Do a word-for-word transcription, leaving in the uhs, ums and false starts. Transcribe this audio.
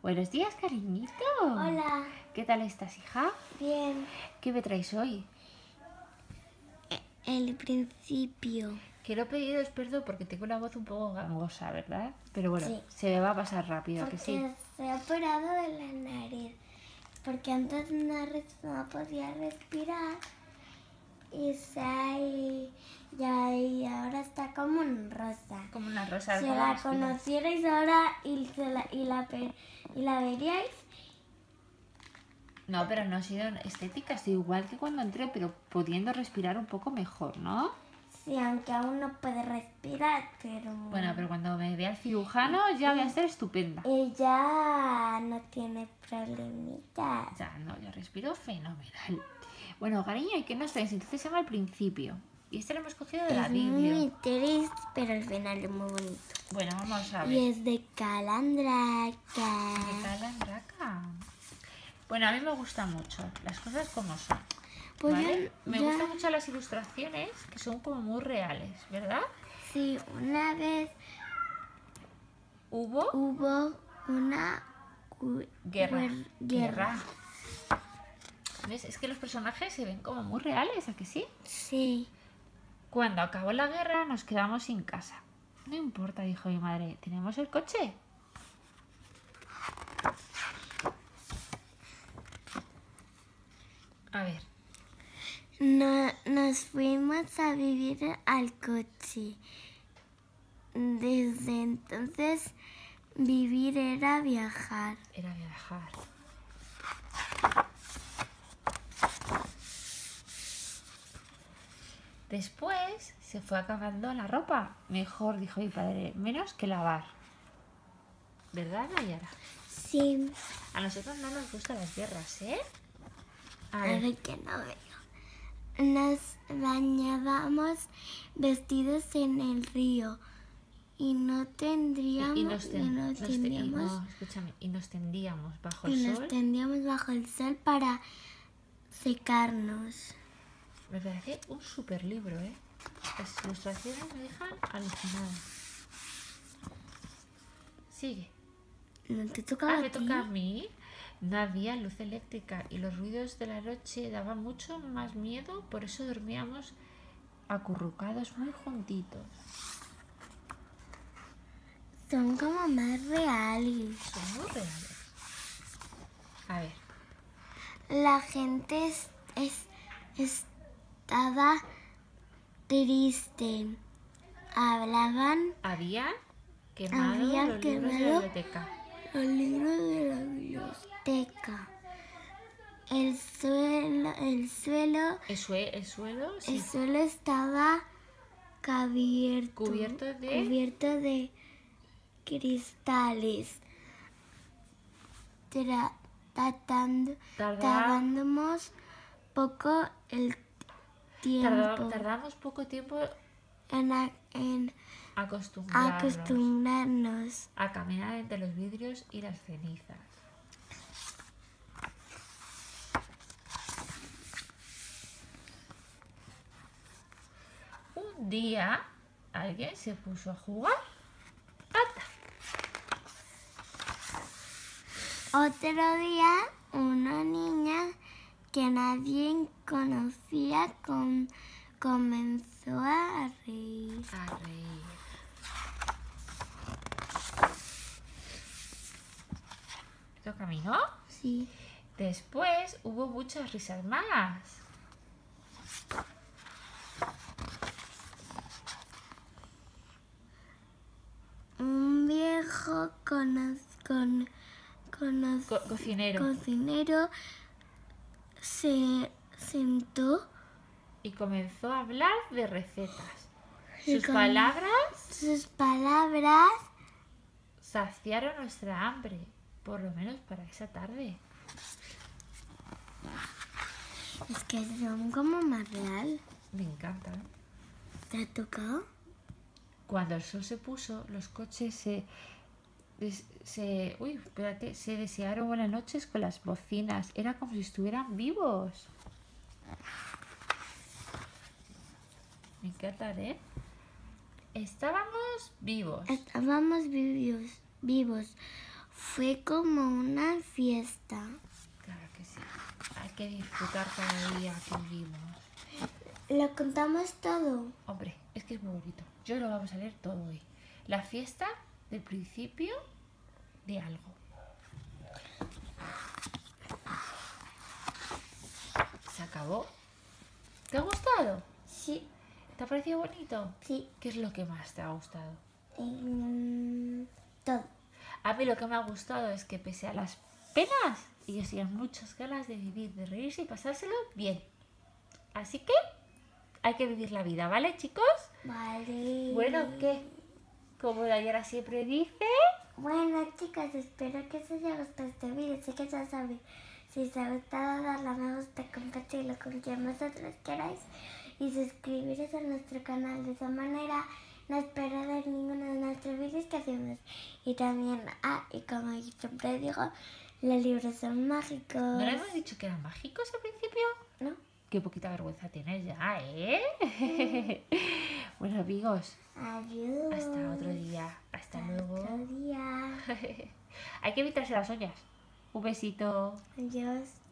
Buenos días, cariñito. Hola. ¿Qué tal estás, hija? Bien. ¿Qué me traes hoy? El principio. Que lo he pedido es perdón porque tengo la voz un poco gangosa, ¿verdad? Pero bueno, Sí. se me va a pasar rápido, ¿a Porque que sí? se ha operado de la nariz. Porque antes no, res- no podía respirar. Y se ha y, ya, y ahora está como en rosa. Como una rosa. Si ¿cómo la respira? conocierais ahora y, se la, y, la, pe- y la veríais, No, pero no ha sido estética, estoy igual que cuando entré, pero pudiendo respirar un poco mejor, ¿no? sí, aunque aún no puede respirar, pero... Bueno, pero cuando me vea el cirujano ya voy a estar estupenda. Ella no tiene problemitas. Ya, no, yo respiro fenomenal. Bueno, cariño, ¿y qué nos traes? Entonces se llama El Principio. Y este lo hemos cogido de la Es Biblia. muy triste, pero al final es muy bonito. Bueno, vamos a ver. Y es de Calandraca. ¿Qué tal la raca? Bueno, a mí me gusta mucho, las cosas como son. Pues ¿vale? yo- Me yo- gustan mucho las ilustraciones, que son como muy reales, ¿verdad? Sí, una vez Hubo hubo una gu- guerra. guer- guerra. ¿Ves? Es que los personajes se ven como muy reales, ¿a que sí? Sí. Cuando acabó la guerra nos quedamos sin casa. No importa, dijo mi madre, ¿tenemos el coche? A ver, No, nos fuimos a vivir al coche. Desde entonces, vivir era viajar. era viajar. Después se fue acabando la ropa. Mejor, dijo mi padre, menos que lavar. ¿Verdad, Nayara? Sí. A nosotros no nos gustan las guerras, ¿eh? A A ver, ver que no veo. Nos bañábamos vestidos en el río y no tendríamos y, y nos, ten- y nos nos te- y tendríamos no, escúchame, y nos tendíamos bajo y el nos sol. tendríamos bajo el sol para secarnos. Me parece un super libro, ¿eh? Las ilustraciones me dejan alucinada. Sigue. ¿No te tocaba Ah, a me ti? toca a mí. No había luz eléctrica y los ruidos de la noche daban mucho más miedo, por eso dormíamos acurrucados muy juntitos. Son como más reales. Son muy reales. A ver, La gente es, es- estaba triste. Hablaban habían quemado Habían los libros de la quemado- biblioteca. los libros de la biblioteca. El suelo, el suelo, El, sue- el suelo sí, el suelo estaba cubierto, Cubierto de- cubierto de cristales. Tra- tratando, Tarda- tardábamos poco el tiempo Tarda- tardamos poco tiempo en, a- en acostumbrarnos acostumbrarnos. a caminar entre los vidrios y las cenizas. Un día alguien se puso a jugar. ¡Ata! Otro día, una niña que nadie conocía com- comenzó a reír. A reír. Toca a mí, ¿no? Sí. Después hubo muchas risas más. Un viejo cono- con, cono- Co- cocinero. cocinero se sentó Y comenzó a hablar de recetas. Y Sus com- palabras sus palabras. saciaron nuestra hambre, por lo menos para esa tarde. Es que son como más real. Me encanta. ¿Te ha tocado? Cuando el sol se puso, los coches se, des- se, uy, espérate, se desearon buenas noches con las bocinas. Era como si estuvieran vivos. Me encanta, ¿eh? Estábamos vivos. Estábamos vivos, vivos. Fue como una fiesta. Claro que sí. Hay que disfrutar cada día que vivimos. Lo contamos todo. Hombre, es que es muy bonito. Yo lo vamos a leer todo hoy. La fiesta del principio de algo. Se acabó. ¿Te ha gustado? Sí, ¿Te ha parecido bonito? sí. ¿Qué es lo que más te ha gustado? Mm, todo. A mí lo que me ha gustado es que pese a las penas, ellos tienen muchas ganas de vivir, de reírse y pasárselo bien. Así que hay que vivir la vida, ¿vale, chicos? Vale. Bueno, ¿qué? Como Dayana siempre dice... Bueno, chicas, espero que os haya gustado este vídeo. Sé que ya sabéis. Si os ha gustado, darle a me gusta, compartirlo con quien vosotros queráis y suscribiros a nuestro canal. De esa manera no perderéis ninguno de nuestros vídeos que hacemos. Y también, ah, y como yo siempre digo, los libros son mágicos. ¿No le hemos dicho que eran mágicos al principio? ¿No? Qué poquita vergüenza tienes ya, ¿eh? Bueno, amigos, Adiós. hasta otro día. Hasta luego. Otro día. Hay que evitarse las uñas. Un besito. Adiós.